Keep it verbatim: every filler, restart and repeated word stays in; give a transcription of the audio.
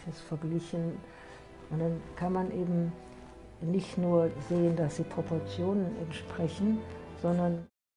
Ignatius verglichen. Und dann kann man eben nicht nur sehen, dass sie Proportionen entsprechen, sondern